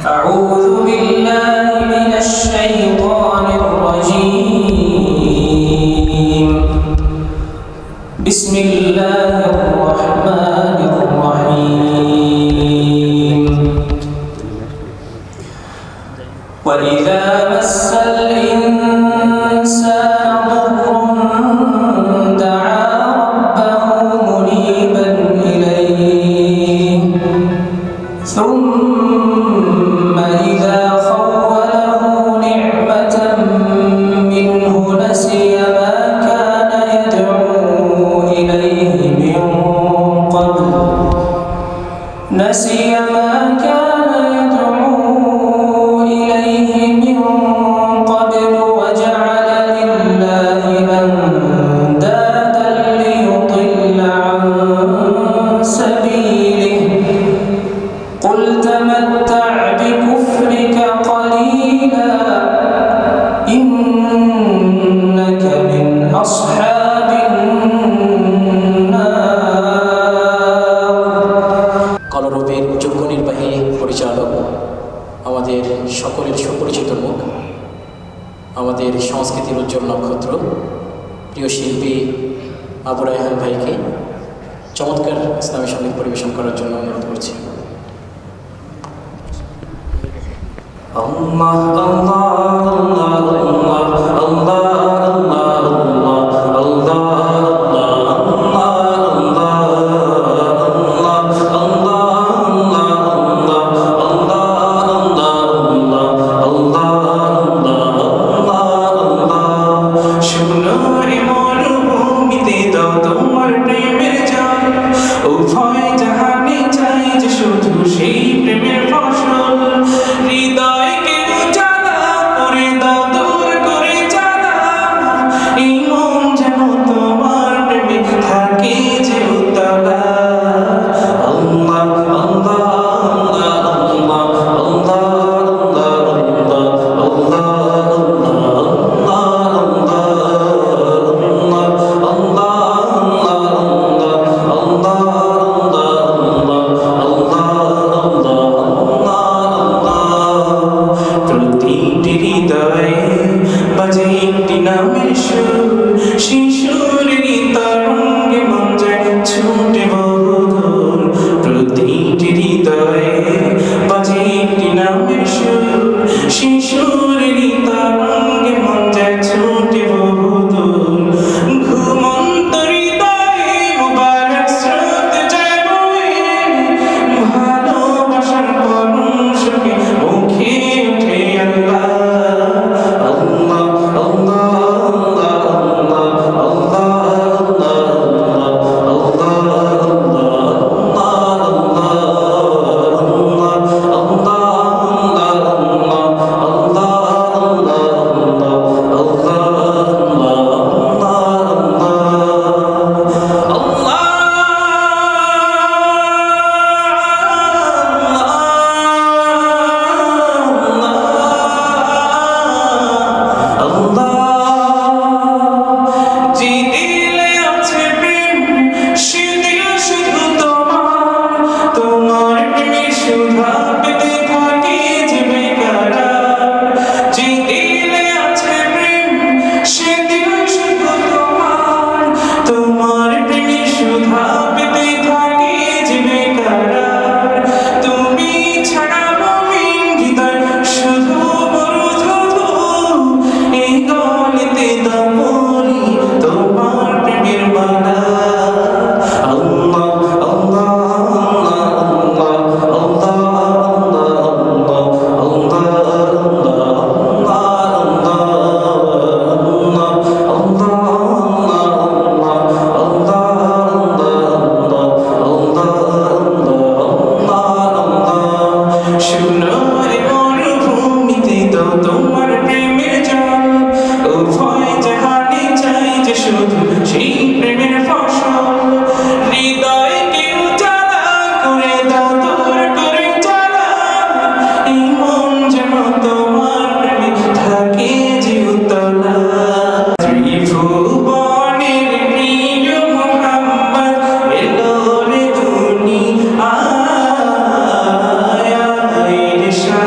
أعوذ بالله من الشيطان الرجيم بسم الله الرحمن الرحيم وإذا مس الإنسان ضر دعا ربه منيبا إليه ثم إذا خوله نعمة منه نسي ما كان يدعو إليه من قبل وجعل لله أندادا ليضل عن سبيله قل تمتع بكفرك قليلا إنك من أصحاب কলরবের যোগ্য নির্বাহী পরিচালক, আমাদের সকলের সুপরিচিত মুখ, আমাদের সংস্কৃতির উজ্জ্বল নক্ষত্র, প্রিয় শিল্পী আবু রায়হান ভাইকে চমৎকার ইসলামী সঙ্গীত পরিবেশন করার জন্য অনুরোধ করছি। আল্লাহ আল্লাহ আল্লাহ Shine.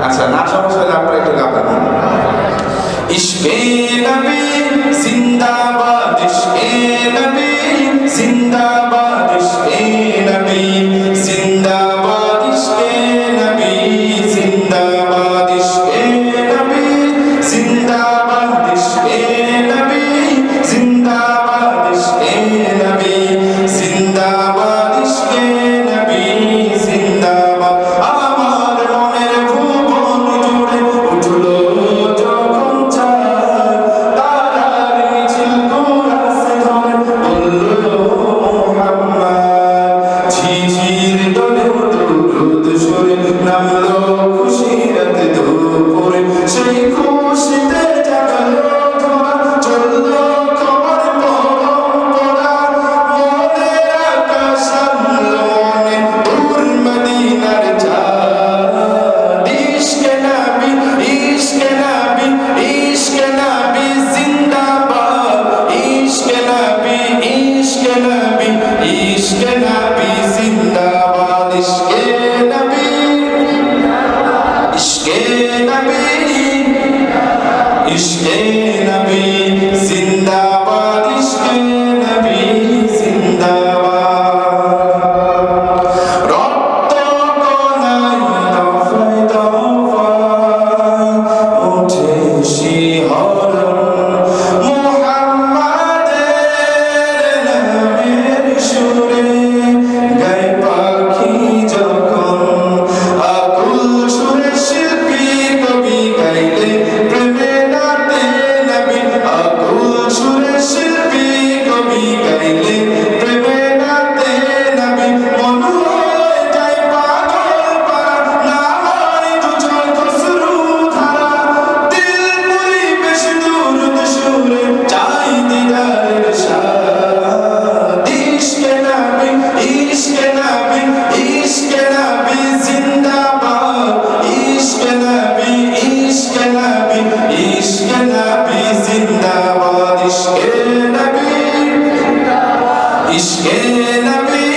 আচ্ছা না সমস্যা হলে আপনারা একটু গাবেন। ইশকে নবী জিন্দাবাদ, ইশকে নবী জিন্দাবাদ, ইশকে নবী জিন্দাবাদ, ইশকে নবী জিন্দাবাদ, ইশকে নবী জিন্দাবাদ, ইশকে নবী জিন্দাবাদ, ইশকে নবী জিন্দাবাদ, ইশকে নবী জিন্দাবাদ। আমার মনের ভুবন জুড়ে উঠলো যখন চাঁদ, তারার মিছিল কোরাসে ধরে বললো মুহাম্মদ। ঝিঝির দোলে দুরুদ সুরে নামলো খুশিরত দুপুরে, সেই খুশিতে জাগলো ধোয়া, চললো খবর পরম্পরা। মনের আকাশ আনলো মনে দূর মদিনার চাঁদ। ইশকে নবী, ইশকে নবী, ইশকে নবী জিন্দাবাদ, ইশকে নবী, ইশকে নবী, ইশকে নবী জিন্দাবাদ, ইশকে নবী, ইশকে নবী, ইশকে নবী জিন্দাবাদ, ইশকে নবী জিন্দাবাদ। রক্ত কণায় দফায় দফায় ওঠে শিহরণ, মুহাম্মাদের নামের সুরে গায় পাখি যখন। আকুল সুরে শিল্পী কবি গাইলে প্রেমে নাতে নবী, আকুল সুরে শিল্পী কবি গাইলে প্রেমে নাতে নবী। মন হয়ে যায় পাগল পারা, না হয় দু চোখ অশ্রু ধারা। দিল পরিবেশ দুরুদ সুরে চাই দিদারের স্বাদ। ইশকে নবী, ইশকে নবী, ইশকে নবী জিন্দাবাদ, ইশকে নবী, ইশকে নবী, ইশকে নবী জিন্দাবাদ, ইশকে নবী, ইশকে নবী,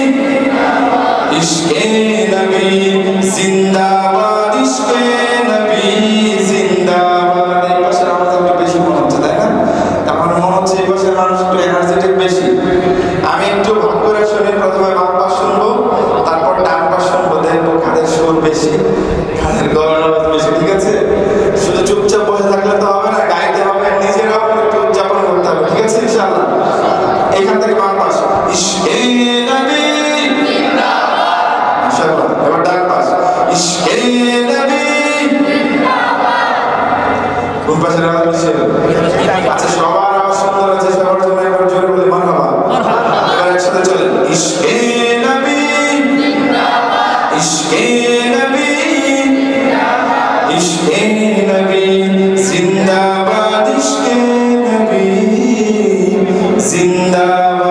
ইশকে নবী জিন্দাবাদ, ইশকে নবী জিন্দাবাদ। এই পাশের আওয়াজ একটু বেশি মনে হচ্ছে, তাই না? আমার মনে হচ্ছে এই পাশের মানুষ একটু এনার্জেটিক বেশি। আমি একটু ভাগ করে শুনি, প্রথমে বাম পাশ শুনবো, তারপর ডান পাশ শুনবো, দেখবো কাদের সুর বেশি, কাদের গলার আওয়াজ বেশি। ঠিক আছে? শুধু চুপচাপ বসে থাকলে তো হবে না, গাইতে হবে, নিজেরাও একটু উদযাপন করতে হবে। ঠিক আছে ইনশাআল্লাহ? এইখান থেকে বাম পাশ, ইশকে নবী জিন্দাবাদ, মাশাআল্লাহ। এবার ডান পাশ, ইশকে নবী জিন্দাবাদ। কোন পাশের আওয়াজ বেশি? আচ্ছা সবার আওয়াজ সুন্দর আছে, সবার জন্য একবার জোরে বলে মারহাবা। এবার একসাথে চলেন, ইশকে নবী জিন্দাবাদ, ইশকে নবী জিন্দাবাদ, ইশকে নবী জিন্দাবাদ, ইশকে নবী জিন্দাবাদ।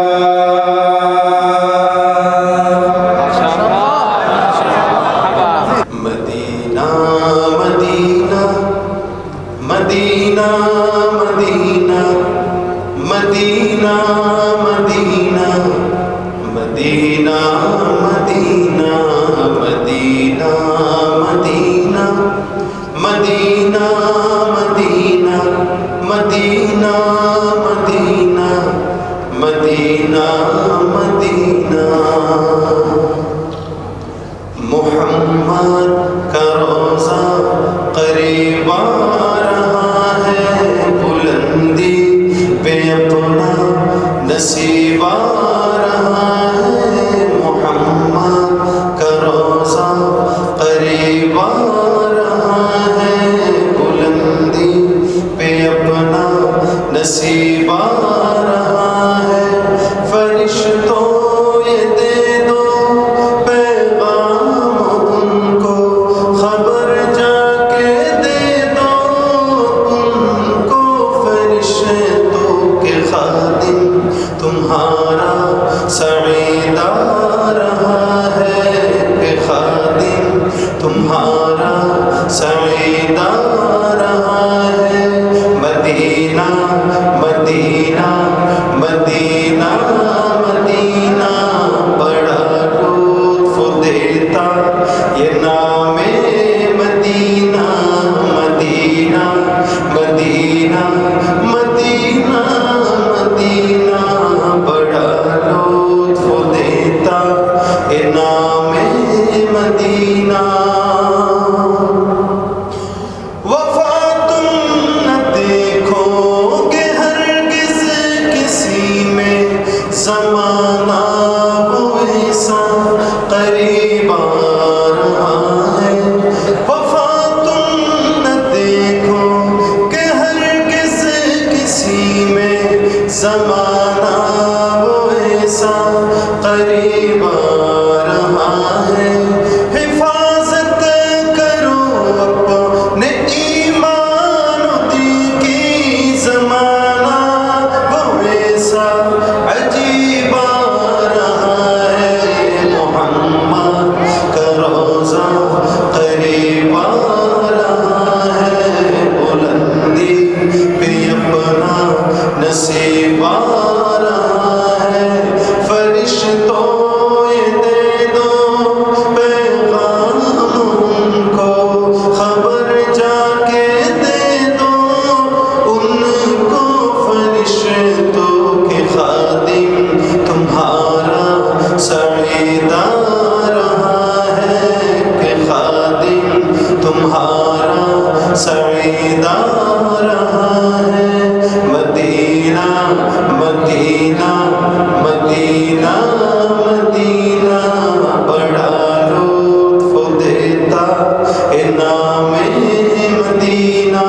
মদিনা মদিনা মদিনা মদিনা মদিনা মদিনা মদিনা মদিনা মদিনা মদিনা মদিনা মদিনা মদিনা মদিনা মদিনা মদিনা। मोहम्मद का रोज़ा करीब आ रहा है, बुलंदी पे अपना नसीब आ रहा है। मोहम्मद का रोज़ा करीब आ रहा है, बुलंदी पे अपना नसीब आ रहा है। फरिश्तों ये दे दो पैगाम उनको, खबर जा سعیدہ رہا ہے مدینہ مدینہ مدینہ مدینہ بڑا لطف دیتا ہے نام مدینہ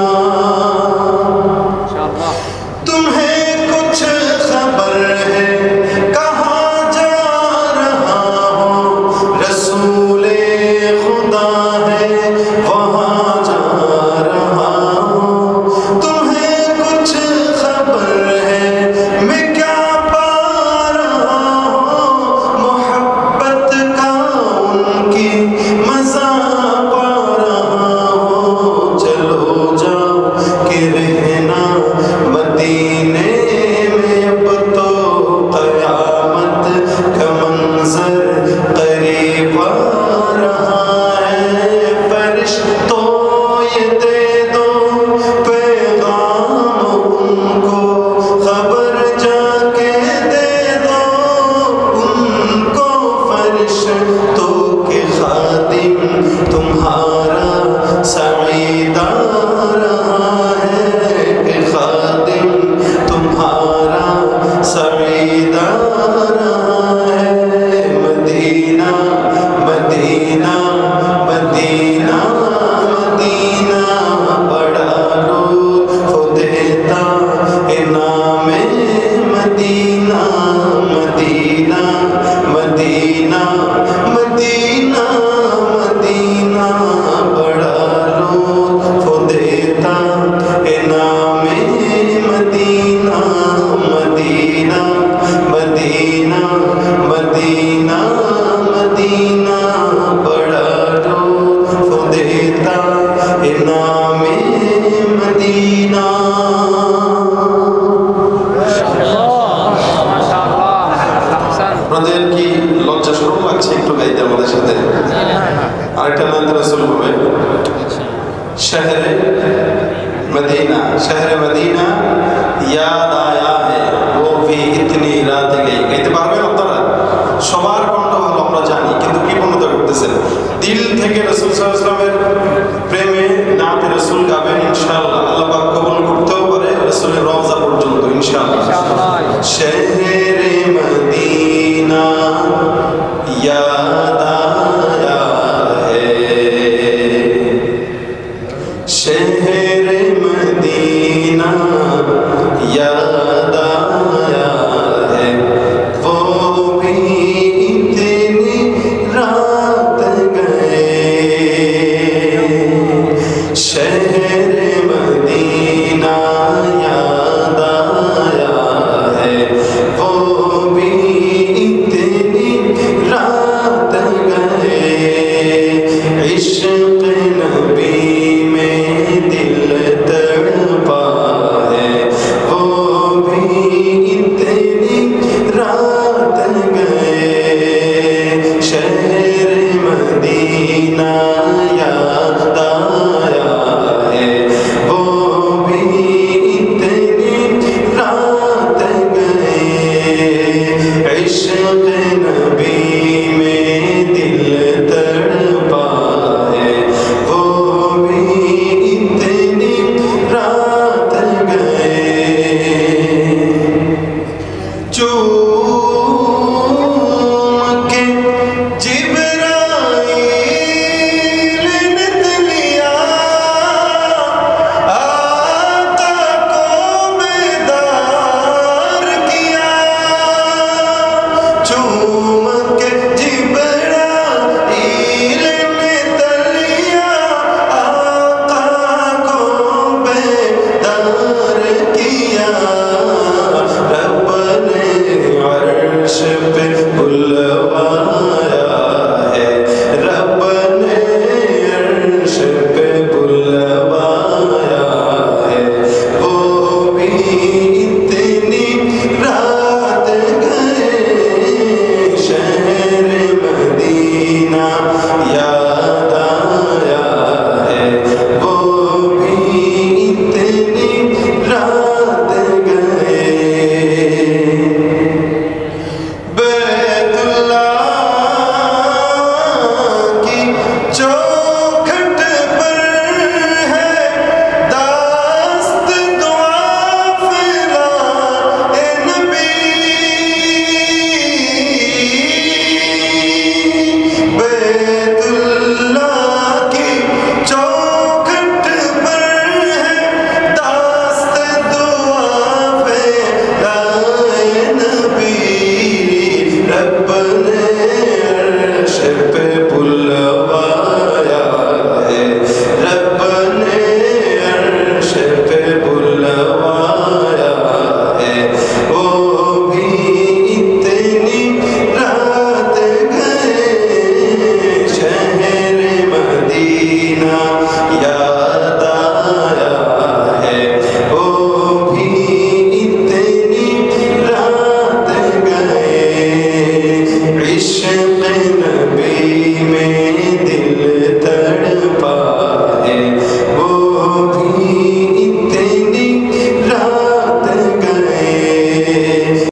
تمہیں کچھ خبر ہے کہاں جا رہا ہوں رسول خدا ہے وہاں جا رہا ہوں تمہیں کچھ خبر ہے میں کیا پا رہا ہوں محبت کا ان کی مزہ پا رہا ہوں چلو جاؤ کہ رہنا مدینے میں اب تو قیامت کا منظر قریب آ رہا ہے فرشتوں یہ دے دو پیغام ان کو خبر جا کے دے دو ان کو فرشتوں کے خادم تمہارا سعیدہ رہا ہے کہ خادم تمہارا سعیدہ رہا ہے مدینہ مدینہ مدینہ مدینہ بڑا لطف دیتا ہے نام مدینہ مدینہ مدینہ مدینہ مدینہ بڑا لطف دیتا ہے نام مدینہ مدینہ مدینہ مدینہ مدینہ بڑا لطف دیتا ہے نام مدینہ আপনাদের কি লজ্জা শরম লাগছে একটু গাইতে আমাদের সাথে আরেকটা নাম রাসূল হবে শহরে মদিনা শহরে মদিনা याद आया है वो भी इतनी रात गई গাইতে পারবেন আপনারা সবার কণ্ঠ ভালো আমরা জানি কিন্তু কি বন্ধ করতেছেন দিল থেকে রাসূল সাল্লাল্লাহু আলাইহি ওয়াসাল্লামের প্রেমে নাতে রাসূল গাবেন ইনশাআল্লাহ আল্লাহ পাক কবুল করতেও পারে রাসূলের রওজা পর্যন্ত ইনশাআল্লাহ শহরে মদিনা याद आया है शहर मदीना याद आया है वो भी इतनी रात गए शहर